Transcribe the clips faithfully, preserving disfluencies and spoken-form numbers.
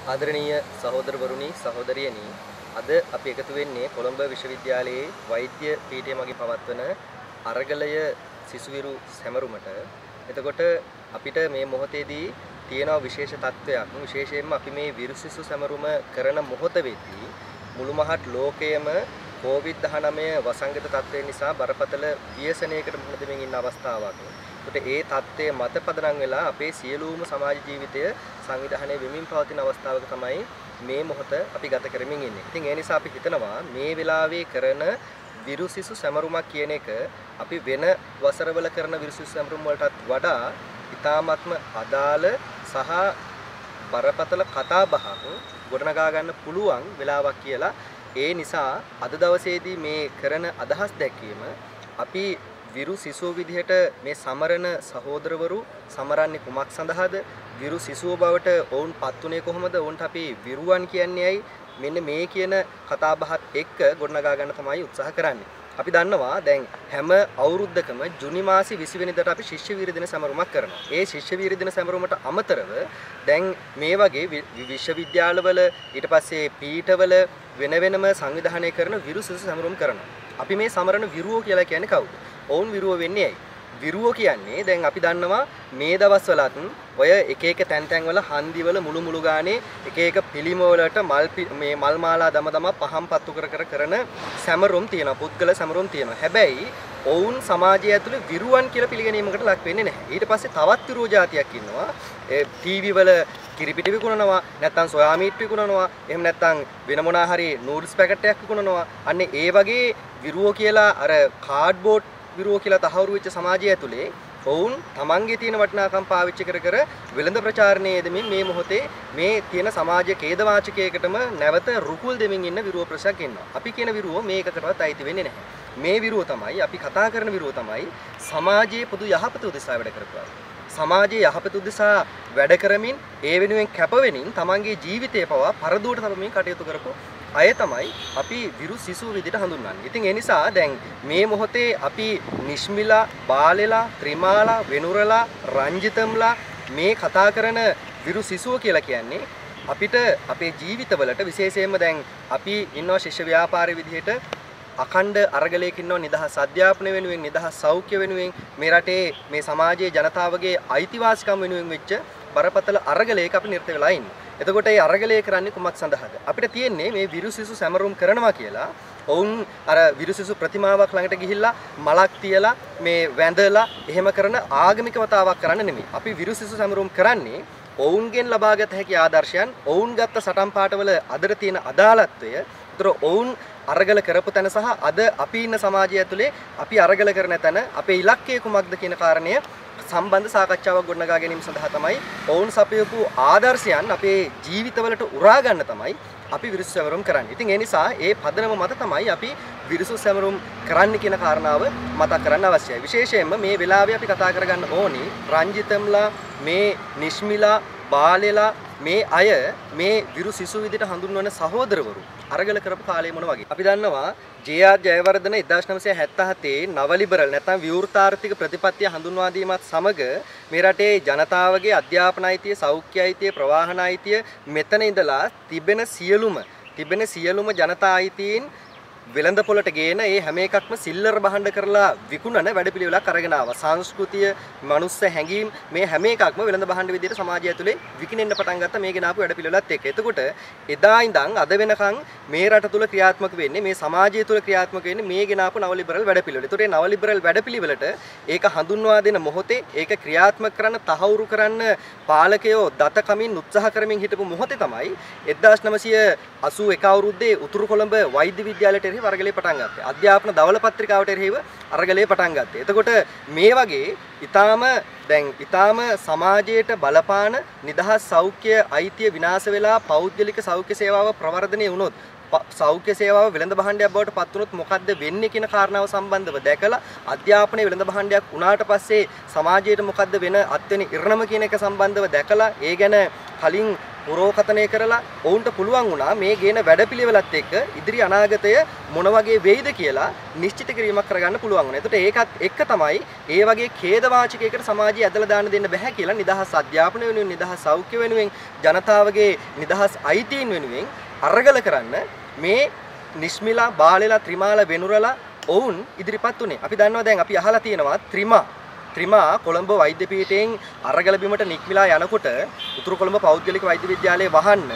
ආදරණීය සහෝදරවරුනි සහෝදරියනි අද අපි එකතු වෙන්නේ කොළඹ විශ්වවිද්‍යාලයේ වෛද්‍ය පීඨය මගින් පවත්වන අරගලය සිසුවිරු සැමරුමට. එතකොට අපිට මේ මොහොතේදී තියෙන විශේෂ තත්වයක් විශේෂයෙන්ම අපි මේ විරු සිසු සැමරුම කරන මොහොත වෙද්දී මුළු මහත් ලෝකයේම කොවිඩ් දහනවය වසංගත තත්ත්වය නිසා බරපතල ව්‍යසනයකට මුහුණ දෙමින් ඉන්න අවස්ථාවක්. ඒකට ඒ தත්ත්වය මත පදනම් වෙලා අපේ සියලුම සමාජ ජීවිතය සංවිධානය වෙමින් පවතින අවස්ථාවක තමයි මේ මොහොත අපි ගත කරමින් ඉන්නේ. ඉතින් ඒ නිසා අපි හිතනවා මේ වෙලාවේ කරන විරු සිසු සැමරුමක් කියන එක අපි වෙන වසරවල කරන විරු සිසු සැමරුම් වලටත් වඩා ඉතාමත්ම අදාළ සහ බරපතල කතා බහක් ගොඩනගා ගන්න පුළුවන් වෙලාවක් කියලා. ඒ නිසා අද දවසේදී මේ කරන අදහස් දැක්වීම අපි විරු සිසුව විදිහට මේ සමරන සහෝදරවරු සමරන්නේ කුමක් සඳහාද? විරු සිසුව බවට ඔවුන් පත්ුනේ කොහොමද? ඔවුන්ට අපි විරුවන් කියන්නේ ඇයි? මෙන්න මේ කියන කතා බහත් එක්ක ගොඩනගා ගන්න තමයි උත්සාහ කරන්නේ. අපි දන්නවා දැන් හැම අවුරුද්දකම ජුනි මාසේ විසි වෙනිදාට අපි ශිෂ්‍ය වීර දින සැමරුමක් කරනවා. ඒ ශිෂ්‍ය වීර දින සැමරුමට අමතරව දැන් මේ වගේ විශ්වවිද්‍යාලවල ඊට පස්සේ පීඨවල වෙන වෙනම සංවිධානය කරන විරු සිසු සැමරුම් කරනවා. අපි මේ සමරන විරුවෝ කියලා කියන්නේ කවුද? ඔවුන් විරුව වෙන්නේ ඇයි? විරුව කියන්නේ දැන් අපි දන්නවා මේ දවස්වලත් ඔය එක එක තැන් තැන් වල හන්දිවල මුළු මුළු ගානේ එක එක පිළිම වලට මල් මේ මල් මාලා දම දම පහම් පත්තු කර කර කරන සැමරුම් තියෙනවා. පුද්ගල සැමරුම් තියෙනවා. හැබැයි ඔවුන් සමාජය ඇතුලේ විරුවන් කියලා පිළිගැනීමකට ලක් වෙන්නේ නැහැ. ඊට පස්සේ තවත් විරුව జాතියක් ඉන්නවා. ඒ ටීවී වල කිරිපිටි විකුණනවා, නැත්නම් සොයා මීට් විකුණනවා, එහෙම නැත්නම් වෙන මොනා හරි නූඩ්ල්ස් පැකට් එකක් විකුණනවා. අන්න ඒ වගේ විරුව කියලා අර කාඩ්බෝඩ් විරුව කියලා තහවුරු වෙච්ච සමාජය ඇතුලේ ඔවුන් තමන්ගේ තියෙන වටිනාකම් පාවිච්චි කර කර වෙළඳ ප්‍රචාරණයේ දෙමින් මේ මොහොතේ මේ තියෙන සමාජ ඛේදවාචකයකටම නැවත රුකුල් දෙමින් ඉන්න විරුව ප්‍රශක් ඉන්නවා. අපි කියන විරුව මේකකටවත් අයිති වෙන්නේ නැහැ. මේ විරුව තමයි අපි කතා කරන විරුව තමයි සමාජයේ පොදු යහපත උදෙසා වැඩ කරපුවා. සමාජයේ යහපත උදෙසා වැඩ කරමින් ඒ වෙනුවෙන් කැප වෙමින් තමන්ගේ ජීවිතය පවා පරදුවට තබමින් කටයුතු කරපු අය තමයි අපි විරු සිසු විදිහට හඳුන්වන්නේ. ඉතින් ඒ නිසා දැන් මේ මොහොතේ අපි නිශ්මිලා, බාලෙලා, ත්‍රිමාලා, වෙනුරලා, රංජිතම්ලා මේ කතා කරන විරු සිසුව කියලා කියන්නේ අපිට අපේ ජීවිතවලට විශේෂයෙන්ම දැන් අපි ඉන්නවා ශිෂ්‍ය ව්‍යාපාරයේ විදිහට අඛණ්ඩ අරගලයක ඉන්නවා නිදහස් අධ්‍යාපනය වෙනුවෙන්, නිදහස් සෞඛ්‍ය වෙනුවෙන්, මේ රටේ මේ සමාජයේ ජනතාවගේ අයිතිවාසිකම් වෙනුවෙන් වෙච්ච බරපතල අරගලයක අපි නිරත වෙලා ඉන්නේ. එතකොට මේ අරගලය කරන්නේ කුමක් සඳහාද? අපිට තියෙන්නේ මේ විරු සිසු සැමරුම් කරනවා කියලා. ඔවුන් අර විරු සිසු ප්‍රතිමාවක් ළඟට ගිහිල්ලා මලක් තියලා මේ වැඳලා එහෙම කරන ආගමික වතාවක් කරන්න නෙමෙයි. අපි විරු සිසු සැමරුම් කරන්නේ ඔවුන්ගෙන් ලබාගත හැකි ආදර්ශයන්, ඔවුන් ගත්ත සටන් පාඨවල අදට තියෙන අදාළත්වය, ඒතර ඔවුන් අරගල කරපු තැන සහ අද අපි ඉන්න සමාජය ඇතුලේ අපි අරගල කරන තැන අපේ ඉලක්කය කුමක්ද කියන කාරණය සම්බන්ධ සාකච්ඡාවක් ගොඩනගා ගැනීම සඳහා තමයි ඔවුන් සපයපු ආදර්ශයන් අපේ ජීවිතවලට උරා ගන්න තමයි අපි විරුසු සැමරුම් කරන්නේ. ඉතින් ඒ නිසා ඒ පදනම මත තමයි අපි විරුසු සැමරුම් කරන්න කියන කාරණාව මතක් කරන්න අවශ්‍යයි. විශේෂයෙන්ම මේ වෙලාවේ අපි කතා කරගන්න ඕනි රංජිතම්ලා, මේ නිශ්මිලා, බාලෙලා මේ අය මේ විරු සිසු විදිහට හඳුන්වන සහෝදරවරු අරගල කරපු කාලය මොන වගේ? අපි දන්නවා ජේ ආර් ජයවර්ධන එක්දාස් නවසිය හැත්තෑ හතේ නව ලිබරල් නැත්නම් විවෘතාර්ථික ප්‍රතිපත්තිය හඳුන්වා දීමත් සමග මේ රටේ ජනතාවගේ අධ්‍යාපන අයිතිය, සෞඛ්‍ය අයිතිය, ප්‍රවාහන අයිතිය මෙතන ඉඳලා තිබෙන සියලුම තිබෙන සියලුම ජනතා අයිතීන් වෙළඳ පොළට ගේන ඒ හැම එකක්ම සිල්ලර බහඬ කරලා විකුණන වැඩපිළිවෙලක් අරගෙන ආවා. සංස්කෘතිය, මනුස්ස හැඟීම් මේ හැම එකක්ම වෙළඳ බහඬ විදිහට සමාජය ඇතුලේ විකිනෙන්න පටන් ගත්තා මේ ගෙන ආපු වැඩපිළිවෙලත් එක්ක. එතකොට එදා ඉඳන් අද වෙනකන් මේ රට තුල ක්‍රියාත්මක වෙන්නේ, මේ සමාජය තුල ක්‍රියාත්මක වෙන්නේ මේ ගෙන ආපු නව ලිබරල් වැඩපිළිවෙල. ඒතකොට මේ නව ලිබරල් වැඩපිළිවෙලට ඒක හඳුන්වා දෙන මොහොතේ ඒක ක්‍රියාත්මක කරන්න, තහවුරු කරන්න පාලකයෝ දත කමින් උත්සාහ කරමින් හිටපු මොහොතේ තමයි එක්දාස් නවසිය අසූ එක අවුරුද්දේ උතුරු කොළඹ වෛද්‍ය විද්‍යාලයට අරගලේ පටන් ගත්තේ. අධ්‍යාපන දවල පත්‍රිකාවට එරෙහිව අරගලේ පටන් ගත්තේ. එතකොට මේ වගේ ඊටාම දැන් ඊටාම සමාජයට බලපාන නිදහස් සෞඛ්‍ය අයිතිය විනාශ වෙලා පෞද්ගලික සෞඛ්‍ය සේවාව ප්‍රවර්ධනය වුණොත්, සෞඛ්‍ය සේවාව වෙළඳ භාණ්ඩයක් බවට පත් වුණොත් මොකද්ද වෙන්නේ කියන කාරණාව සම්බන්ධව දැකලා අධ්‍යාපනයේ වෙළඳ භාණ්ඩයක් වුණාට පස්සේ සමාජයට මොකද්ද වෙන අත්වෙන ඉරණම කියන එක සම්බන්ධව දැකලා ඒ ගැන කලින් පුරෝකතනය කරලා ඔවුන්ට පුළුවන් වුණා මේ ගේන වැඩපිළිවෙලත් එක්ක ඉදිරි අනාගතය මොන වගේ වෙයිද කියලා නිශ්චිත කිරීමක් කරගන්න පුළුවන් වුණා. ඒකට ඒකත් එක්ක තමයි ඒ වගේ ඛේදවාචකයකට සමාජය ඇදලා දාන්න දෙන්න බෑ කියලා නිදහස් අධ්‍යාපන වෙනුවෙන් නිදහස් සෞඛ්‍ය වෙනුවෙන් ජනතාවගේ නිදහස් අයිතීන් වෙනුවෙන් අරගල කරන්න මේ නිශ්මිලා බාලෙලා ත්‍රිමාලා වෙනුරලා ඔවුන් ඉදිරිපත් උනේ. අපි දන්නවා දැන් අපි අහලා තියෙනවා ත්‍රිමා ත්‍රිමා කොළඹ වෛද්‍ය පීඨයෙන් අරගල බිමට නික්මිලා යනකොට උතුරු කොළඹ පෞද්ගලික වෛද්‍ය විද්‍යාලයේ වහන්න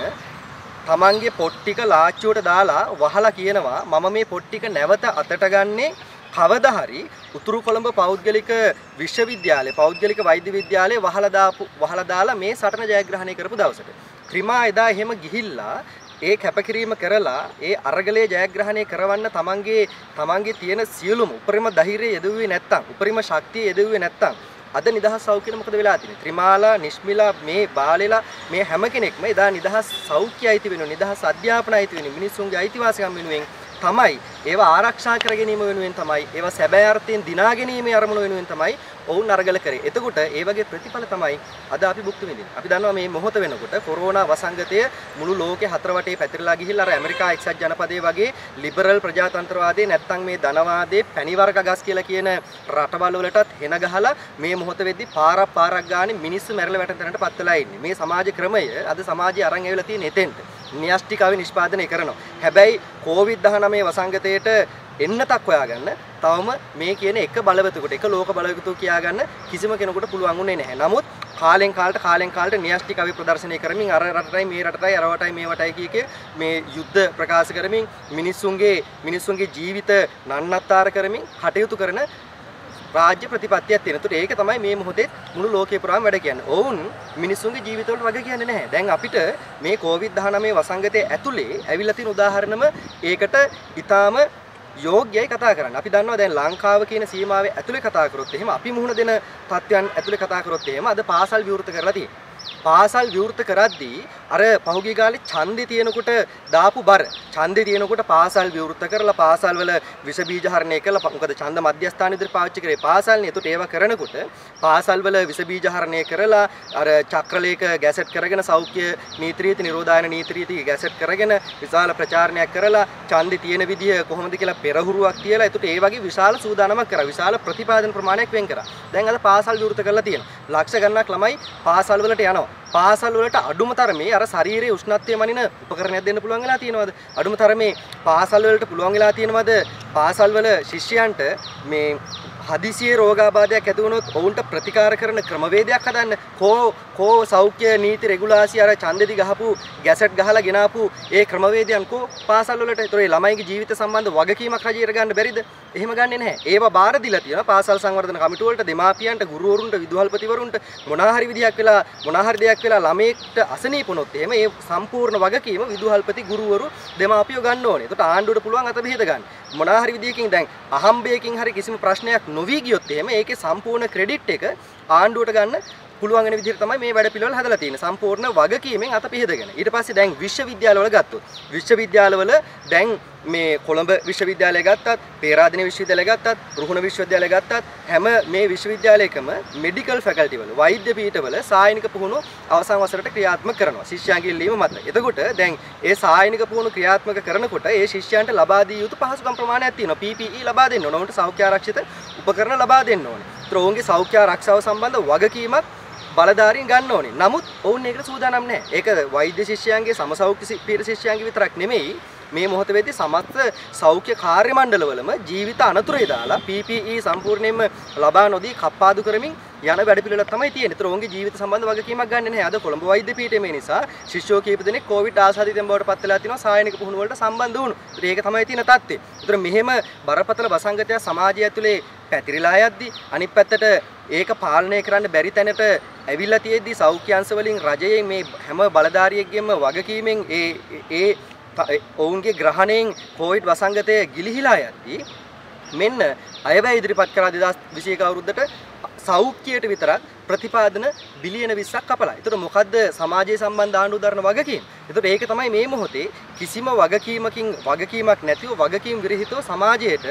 තමන්ගේ පොත් ටික ලාච්චුවට දාලා වහලා කියනවා මම මේ පොත් ටික නැවත අතට ගන්නේ කවදා හරි උතුරු කොළඹ පෞද්ගලික විශ්වවිද්‍යාලයේ පෞද්ගලික වෛද්‍ය විද්‍යාලයේ වහලා දාපු වහලා දාලා මේ සටන ජයග්‍රහණය කරපු දවසට ත්‍රිමා එදා එහෙම ගිහිල්ලා ඒ කැපකිරීම කරලා ඒ අරගලයේ ජයග්‍රහණය කරවන්න තමන්ගේ තමන්ගේ තියෙන සියලුම උපරිම ධෛර්යය යෙදුවේ නැත්තම් උපරිම ශක්තිය යෙදුවේ නැත්තම් අද නිදහස් සෞඛ්‍යෙ මොකද වෙලා තියෙන්නේ? ත්‍රිමාලා නිශ්මිලා මේ බාලෙලා මේ හැම කෙනෙක්ම එදා නිදහස් සෞඛ්‍ය අයිති වෙනුවෙන් නිදහස් අධ්‍යාපන අයිති වෙනුවෙන් මිනිස්සුන්ගේ අයිතිවාසිකම් වෙනුවෙන් තමයි ඒවා ආරක්ෂා කර ගැනීම වෙනුවෙන් තමයි ඒවා සැබෑ අර්ථයෙන් දිනා ගැනීමේ අරමුණ වෙනුවෙන් තමයි ඔවුන් අරගල කරේ. එතකොට ඒ වගේ ප්‍රතිඵල තමයි අද අපි භුක්ති විඳින්නේ. අපි දන්නවා මේ මොහොත වෙනකොට කොරෝනා වසංගතය මුළු ලෝකේ හතර වටේ පැතිරලා ගිහිල්ලා අර ඇමරිකා එක්සත් ජනපදයේ වගේ ලිබරල් ප්‍රජාතන්ත්‍රවාදයේ නැත්තම් මේ ධනවාදයේ පැණිවර්ග ගස් කියලා කියන රටවල් වලටත් හෙන ගහලා මේ මොහොත වෙද්දි පාරක් පාරක් ගානේ මිනිස්සු මැරලා වැටෙන තැනට පත් වෙලා ඉන්නේ. මේ සමාජ ක්‍රමය අද සමාජය අරන් ඇවිල්ලා තියෙන එතෙන්ට. න්‍යෂ්ටිකව නිෂ්පාදනය කරනවා. හැබැයි කොවිඩ් දහනවය වසංගතයට එන්නතක් හොයාගන්න තවම මේ කියන එක බලවතෙකුට එක ලෝක බලවතෙකු කියාගන්න කිසිම කෙනෙකුට පුළුවන් උනේ නැහැ. නමුත් කාලෙන් කාලට කාලෙන් කාලට න්‍යෂ්ටිකව ප්‍රදර්ශනය කරමින් අර රටටයි මේ රටටයි අර වටයි මේ වටයි කිය මේ යුද්ධ ප්‍රකාශ කරමින් මිනිස්සුන්ගේ මිනිස්සුන්ගේ ජීවිත නන්නත්තර කරමින් කටයුතු කරන රාජ්‍ය ප්‍රතිපත්තියක් තියෙන. ඒකට ඒක තමයි මේ මොහොතේ මුළු ලෝකේ පුරාම වැඩ කියන්නේ. ඔවුන් මිනිස්සුන්ගේ ජීවිතවලට වග කියන්නේ නැහැ. දැන් අපිට මේ කොවිඩ් දහනවය වසංගතයේ ඇතුලේ ඇවිල්ලා තියෙන උදාහරණම ඒකට ඊටාම යෝග්‍යයි කතා කරන්න. අපි දන්නවා දැන් ලංකාව කියන සීමාවේ ඇතුලේ කතා කරොත් එහෙම අපි මුහුණ දෙන තත්ත්වයන් ඇතුලේ කතා කරොත් එහෙම අද පාසල් විවෘත කරලා තියෙනවා. පාසල් විවෘත කරද්දී අර පහුගිය කාලේ ඡන්දේ තියෙනකොට දාපු බර ඡන්දේ තියෙනකොට පාසල් විවෘත කරලා පාසල් වල විස බීජ හරණය කළා. මොකද ඡන්ද මධ්‍යස්ථාන විදිහට පාවිච්චි කරේ පාසල්නේ. ඒකට ඒව කරනකොට පාසල් වල විස බීජ හරණය කරලා අර චක්‍රලේඛ ගැසට් කරගෙන සෞඛ්‍ය නීති රීති නිරෝධායන නීති රීති ගැසට් කරගෙන විශාල ප්‍රචාරණයක් කරලා ඡන්දේ තියෙන විදිහ කොහොමද කියලා පෙරහුරුවක් තියලා ඒකට ඒ වගේ විශාල සූදානමක් කරා. විශාල ප්‍රතිපාදන ප්‍රමාණයක් වෙන් කරා. දැන් අද පාසල් විවෘත කරලා තියෙනවා. ලක්ෂ ගණනක් ළමයි පාසල් වලට යනවා. පාසල් වලට අඩුම තරමේ අර ශරීරයේ උෂ්ණත්වය මනින උපකරණයක් දෙන්න පුළුවන් වෙලා තියෙනවද? අඩුම තරමේ පාසල් වලට පුළුවන් වෙලා තියෙනවද? පාසල් වල ශිෂ්‍යයන්ට මේ හදිසියේ රෝගාබාධයක් ඇති වුණොත් ඔවුන්ට ප්‍රතිකාර කරන ක්‍රමවේදයක් හදන්න කෝ කෝ සෞඛ්‍ය නීති රෙගුලාසි අර ඡන්දෙදි ගහපු ගැසට් ගහලා ගෙනාපු ඒ ක්‍රමවේදයන් කෝ පාසල් වලට ඒතර ඒ ළමයිගේ ජීවිත සම්බන්ධ වගකීමක් රජයට ගන්න බැරිද? එහෙම ගන්නෙ නැහැ. ඒවා බාර දීලා තියෙනවා පාසල් සංවර්ධන කමිටු වලට දෙමාපියන්ට ගුරුවරුන්ට විදුහල්පතිවරුන්ට මොනවා හරි විදියක් වෙලා මොනවා හරි දෙයක් වෙලා ළමයෙක්ට අසනීප වුණොත් එහෙම ඒ සම්පූර්ණ වගකීම විදුහල්පති ගුරුවරු දෙමාපියෝ ගන්න ඕනේ. ඒකට ආණ්ඩුවට පුළුවන් අත බෙහෙත ගන්න. මොනවා හරි විදියකින් දැන් අහම්බයකින් හරි කිසිම ප්‍රශ්නයක් නොවි ගියොත් එහෙම ඒකේ සම්පූර්ණ ක්‍රෙඩිට් එක ආණ්ඩුවට ගන්න පුළුවන් වෙන විදිහට තමයි මේ වැඩ පිළිවෙල හදලා තියෙන්නේ. සම්පූර්ණ වගකීමෙන් අත පිහදගෙන. ඊට පස්සේ දැන් විශ්වවිද්‍යාලවල ගත්තොත් විශ්වවිද්‍යාලවල දැන් මේ කොළඹ විශ්වවිද්‍යාලය ගත්තත්, පේරාදෙණිය විශ්වවිද්‍යාලය ගත්තත්, රුහුණ විශ්වවිද්‍යාලය ගත්තත් හැම මේ විශ්වවිද්‍යාලයකම මෙඩිකල් ෆැකල්ටි වල, වෛද්‍ය පීඨවල සායනික පුහුණු අවසන් වසරට ක්‍රියාත්මක කරනවා. ශිෂ්‍යයන්ගේ ඉල්ලීම මත. එතකොට දැන් ඒ සායනික පුහුණු ක්‍රියාත්මක කරනකොට ඒ ශිෂ්‍යයන්ට ලබා දිය යුතු පහසුකම් ප්‍රමාණයක් තියෙනවා. පී පී ඊ ලබා දෙන්න ඕන. උන්ට සෞඛ්‍ය ආරක්ෂිත උපකරණ ලබා දෙන්න ඕනේ. ඒතර ඔවුන්ගේ සෞඛ්‍ය ආරක්ෂාව සම්බන්ධ වගකීමක් බලධාරීන් ගන්න ඕනේ. නමුත් ඔවුන් ඒකට සූදානම් නැහැ. ඒක වෛද්‍ය ශිෂ්‍යයන්ගේ සමසෞඛ්‍ය පීඨ ශිෂ්‍යයන්ගේ විතරක් නෙමෙයි. මේ මොහොත වෙද්දී සමස්ත සෞඛ්‍ය කාර්ය මණ්ඩලවලම ජීවිත අනතුරේ දාලා පී පී ඊ සම්පූර්ණයෙන්ම ලබා නොදී කප්පාදු කරමින් යන වැඩ පිළිවෙලක් තමයි තියෙන්නේ. ඒතර ඔවුන්ගේ ජීවිත සම්බන්ධ වගකීමක් ගන්න නැහැ. අද කොළඹ වෛද්‍ය පීඨයේ මේ නිසා ශිෂ්‍යෝ කීප දෙනෙක් කොවිඩ් ආසාදිතයන් බවට පත් වෙලා තිනවා සායනික පුහුණු වලට සම්බන්ධ වුණු. ඒතර ඒක තමයි තියෙන තත්ත්වය. ඒතර මෙහෙම බරපතල වසංගතය සමාජය ඇතුලේ පැතිරිලා යද්දී අනිත් පැත්තට ඒක පාලනය කරන්න බැරි තැනට ඇවිල්ලා තියෙද්දී සෞඛ්‍ය අංශ වලින් රජයෙන් මේ හැම බලධාරියෙක්ගෙම වගකීමෙන් ඒ ඒ ඔවුන්ගේ ග්‍රහණයෙන් කොවිඩ් වසංගතය ගිලිහිලා යද්දී මෙන්න අයවැය ඉදිරිපත් කරා දෙදාස් විසි එක අවුරුද්දට සෞඛ්‍යයට විතරක් ප්‍රතිපාදන බිලියන විස්සක් කපලා. ඒතර මොකද්ද සමාජයේ සම්බන්ධ ආණ්ඩුව දරන වගකීම? ඒතර ඒක තමයි මේ මොහොතේ කිසිම වගකීමකින් වගකීමක් නැතිව වගකීම් විරහිතව සමාජයට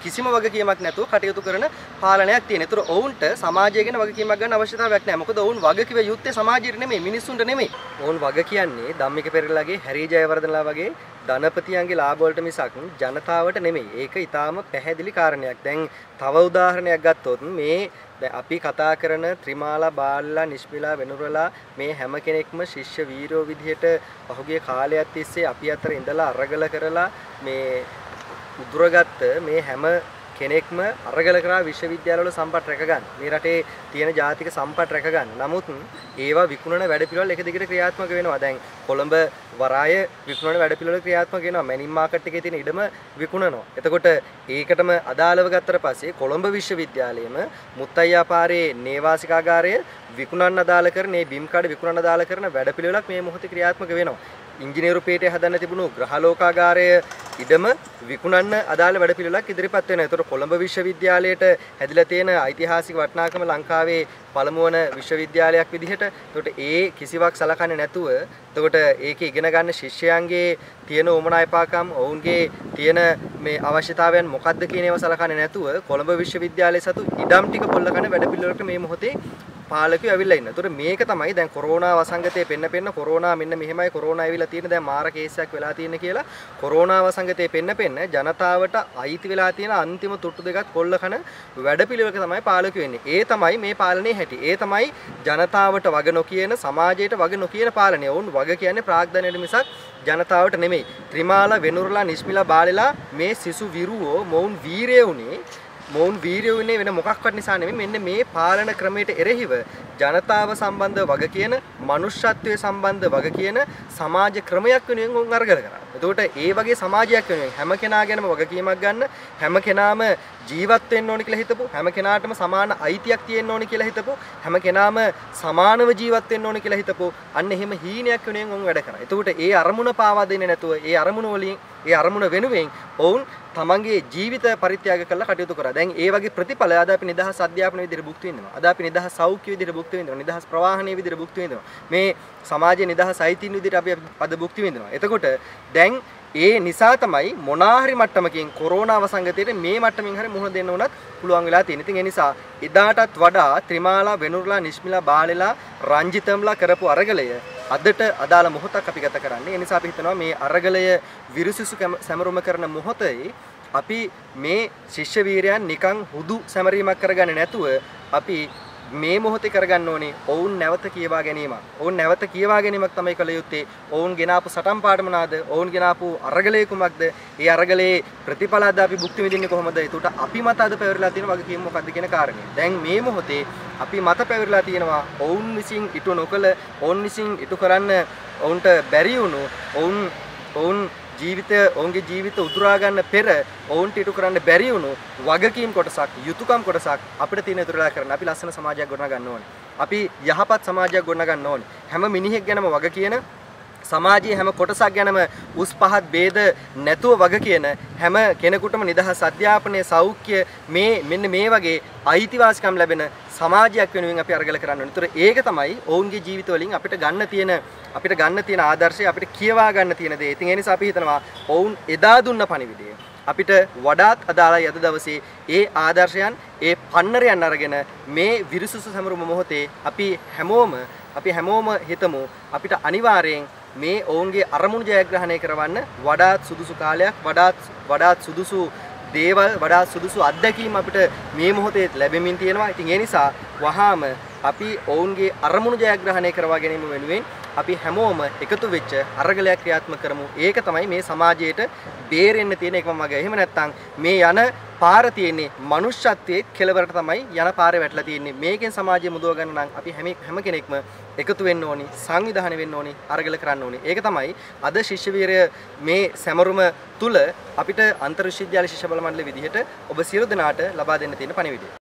කිසිම වගකීමක් නැතුව කටයුතු කරන පාලනයක් තියෙන. ඒතර ඔවුන්ට සමාජය ගැන වගකීමක් ගන්න අවශ්‍යතාවයක් නැහැ. මොකද ඔවුන් වගකිව යුත්තේ සමාජයට නෙමෙයි, මිනිස්සුන්ට නෙමෙයි. ඔවුන් වග කියන්නේ ධම්මික පෙරේරාගේ හැරී ජයවර්ධනලා වගේ ධනපතියන්ගේ ලාභ වලට මිසක් ජනතාවට නෙමෙයි. ඒක ඊටාම පැහැදිලි කාරණයක්. දැන් තව උදාහරණයක් ගත්තොත් මේ දැන් අපි කතා කරන ත්‍රිමාලා බාලලා නිෂ්පිලා වෙනුරලා මේ හැම කෙනෙක්ම ශිෂ්‍ය වීරයෝ විදිහට පහුගිය කාලයක් තිස්සේ අපි අතර ඉඳලා අරගල කරලා මේ උදුරගත්ත මේ හැම කෙනෙක්ම අරගල කරා විශ්වවිද්‍යාලවල සම්පත් රැක ගන්න. මේ රටේ තියෙන ජාතික සම්පත් රැක ගන්න. නමුත් ඒවා විකුණන වැඩපිළිවෙල එක දිගට ක්‍රියාත්මක වෙනවා. දැන් කොළඹ වරාය විකුණන වැඩපිළිවෙල ක්‍රියාත්මක වෙනවා. මැනින් මාකට් එකේ තියෙන ඉඩම විකුණනවා. එතකොට ඒකටම අදාළව ගත්තට පස්සේ කොළඹ විශ්වවිද්‍යාලයේම මුත්තයියා පාරේ නේවාසිකාගාරය විකුණන්න අදාළ කරන මේ බිම් කාඩ විකුණන්න අදාළ කරන වැඩපිළිවෙලක් මේ මොහොතේ ක්‍රියාත්මක වෙනවා. ඉංජිනේරු පීඨය හදන්න තිබුණු ග්‍රහලෝකාගාරය ඉඩම විකුණන්න අදාළ වැඩපිළිවෙලක් ඉදිරිපත් වෙනවා. ඒතකොට කොළඹ විශ්වවිද්‍යාලයට හැදිලා තියෙන ඓතිහාසික වටිනාකම ලංකාවේ පළමු වන විශ්වවිද්‍යාලයක් විදිහට. ඒතකොට ඒ කිසිවක් සලකන්නේ නැතුව එතකොට ඒකේ ඉගෙන ගන්න ශිෂ්‍යයන්ගේ තියෙන උමනා එපාකම් ඔවුන්ගේ තියෙන මේ අවශ්‍යතාවයන් මොකක්ද කියන ඒවා සලකන්නේ නැතුව කොළඹ විශ්වවිද්‍යාලයේ සතු ඉඩම් ටික පොල්ල කරන වැඩපිළිවෙලකට මේ මොහොතේ පාලකයෝ ඇවිල්ලා ඉන්න. ඒතකොට මේක තමයි දැන් කොරෝනා වසංගතයේ පෙන්න පෙන්න කොරෝනා මෙන්න මෙහෙමයි කොරෝනා ඇවිල්ලා තියෙන දැන් මාර කේස් එකක් වෙලා තියෙන කියලා කොරෝනා වසංගතයේ පෙන්න පෙන්න ජනතාවට අයිති වෙලා තියෙන අන්තිම තුට්ටු දෙකත් කොල්ල කන වැඩපිළිවෙලක තමයි පාලකයෝ වෙන්නේ. ඒ තමයි මේ පාලනයේ හැටි. ඒ තමයි ජනතාවට වග නොකියන සමාජයට වග නොකියන පාලනය. වුන් වග කියන්නේ ප්‍රාග්ධනයට මිසක් ජනතාවට නෙමෙයි. ත්‍රිමාලා වෙනුරලා නිෂ්මිලා බාලලා මේ සිසු විරුවෝ මොවුන් වීරයෝ උනේ මොවුන් වීරයෝ ඉන්නේ වෙන මොකක්වත් නිසා නෙමෙයි. මෙන්න මේ පාලන ක්‍රමයට එරෙහිව ජනතාව සම්බන්ධ වග කියන මනුෂ්‍යත්වයේ සම්බන්ධ වග කියන සමාජ ක්‍රමයක් වෙනුවෙන් උන් අරගල කරා. එතකොට ඒ වගේ සමාජයක් වෙනුවෙන් හැම කෙනා ගැනම වගකීමක් ගන්න, හැම කෙනාම ජීවත් වෙන්න ඕනි කියලා හිතපු, හැම කෙනාටම සමාන අයිතියක් තියෙන්න ඕනි කියලා හිතපු, හැම කෙනාම සමානව ජීවත් වෙන්න ඕනි කියලා හිතපු අන්න එහෙම හීනයක් වෙනුවෙන් උන් වැඩ කරා. එතකොට ඒ අරමුණ පාවා දෙන්නේ නැතුව ඒ අරමුණ වලින් ඒ අරමුණ වෙනුවෙන් ඔවුන් තමන්ගේ ජීවිත පරිත්‍යාග කරලා කටයුතු කරා. දැන් ඒ වගේ ප්‍රතිඵල අද අපි නිදහස් අධ්‍යාපන විදිහට භුක්ති විඳිනවා. අද අපි නිදහස් සෞඛ්‍ය විදිහට භුක්ති විඳිනවා. නිදහස් ප්‍රවාහනයේ විදිහට භුක්ති විඳිනවා. මේ සමාජයේ නිදහස් අයිතීන් විදිහට අපි අද භුක්ති විඳිනවා. එතකොට දැන් ඒ නිසා තමයි මොනාහරි මට්ටමකින් කොරෝනා වසංගතයට මේ මට්ටමින් හරි මුහුණ දෙන්න උනත් පුළුවන් වෙලා තියෙන්නේ. ඉතින් ඒ නිසා එදාටත් වඩා ත්‍රිමාලා වෙනුරලා නිෂ්මිලා බාලලා රංජිතම්ලා කරපු අරගලය අදට අදාළ මොහොතක් අපි ගත කරන්නේ. ඒ නිසා අපි හිතනවා මේ අරගලය විරුසිසු සැමරුම කරන මොහොතේ අපි මේ ශිෂ්‍ය වීරයන් නිකන් හුදු සැමරීමක් කරගන්නේ නැතුව අපි මේ මොහොතේ කරගන්න ඕනේ ඔවුන් නැවත කියවා ගැනීමක්. ඔවුන් නැවත කියවා ගැනීමක් තමයි කළ යුත්තේ. ඔවුන් ගෙනාපු සටන් පාඩම නාද? ඔවුන් ගෙනාපු අරගලයේ කුමක්ද? ඒ අරගලයේ ප්‍රතිඵල අද අපි භුක්ති විඳින්නේ කොහොමද? ඒකට අපි මත අද පැවරලා තියෙන වගකීම මොකක්ද කියන කාරණේ. දැන් මේ මොහොතේ අපි මත පැවරලා තියෙනවා ඔවුන් විසින් ඉටු නොකළ, ඔවුන් විසින් ඉටු කරන්න ඔවුන්ට බැරි වුණු, ඔවුන් ඔවුන් ජීවිතය ඔවුන්ගේ ජීවිත උදුරා ගන්න පෙර ඔවුන්ට ඉටු කරන්න බැරි වුණු වගකීම් කොටසක්, යුතුයකම් කොටසක් අපිට තියෙන ඉතුරුලා කරන්න. අපි ලස්සන සමාජයක් ගොඩනගා ගන්න ඕනේ. අපි යහපත් සමාජයක් ගොඩනගා ගන්න ඕනේ. හැම මිනිහෙක් ගැනම වග කියන, සමාජයේ හැම කොටසක් ගැනම උස් පහත් ભેද නැතුව වග කියන හැම කෙනෙකුටම නිදහස් අධ්‍යාපනයේ සෞඛ්‍ය මේ මෙන්න මේ වගේ අයිතිවාසිකම් ලැබෙන සමාජයක් වෙනුවෙන් අපි අරගල කරන්න ඕනේ. ඒතර ඒක තමයි ඔවුන්ගේ ජීවිත වලින් අපිට ගන්න තියෙන අපිට ගන්න තියෙන ආදර්ශය, අපිට කියවා ගන්න තියෙන දේ. ඉතින් ඒ නිසා අපි හිතනවා ඔවුන් එදා දුන්න පණිවිඩය අපිට වඩාත් අදාළයි අද දවසේ. ඒ ආදර්ශයන්, ඒ පන්නරයන් අරගෙන මේ විරුසුසු සමරුම මොහොතේ අපි හැමෝම අපි හැමෝම හිතමු අපිට අනිවාර්යෙන් මේ ඔවුන්ගේ අරමුණු ජයග්‍රහණය කරවන්න වඩාත් සුදුසු කාලයක්, වඩාත් වඩාත් සුදුසු දේවල්, වඩාත් සුදුසු අත්දැකීම් අපිට මේ මොහොතේ ලැබෙමින් තියෙනවා. ඉතින් ඒ නිසා වහාම අපි ඔවුන්ගේ අරමුණු ජයග්‍රහණය කරවා ගැනීම වෙනුවෙන් අපි හැමෝම එකතු වෙච්ච අරගලයක් ක්‍රියාත්මක කරමු. ඒක තමයි මේ සමාජයට බේරෙන්න තියෙන එකම මඟ. එහෙම නැත්නම් මේ යන පාර තියෙන්නේ මනුෂ්‍යත්වයේ කෙලවරට තමයි යන පාරේ වැටලා තියෙන්නේ. මේකෙන් සමාජය මුදව ගන්න නම් අපි හැම හැම කෙනෙක්ම එකතු වෙන්න ඕනි, සංවිධානය වෙන්න ඕනි, අරගල කරන්න ඕනි. ඒක තමයි අද ශිෂ්‍ය වීරය මේ සැමරුම තුල අපිට අන්තර් විශ්වවිද්‍යාල ශිෂ්‍ය බල මණ්ඩල විදිහට ඔබ සියලු දෙනාට ලබා දෙන්න තියෙන පණිවිඩය.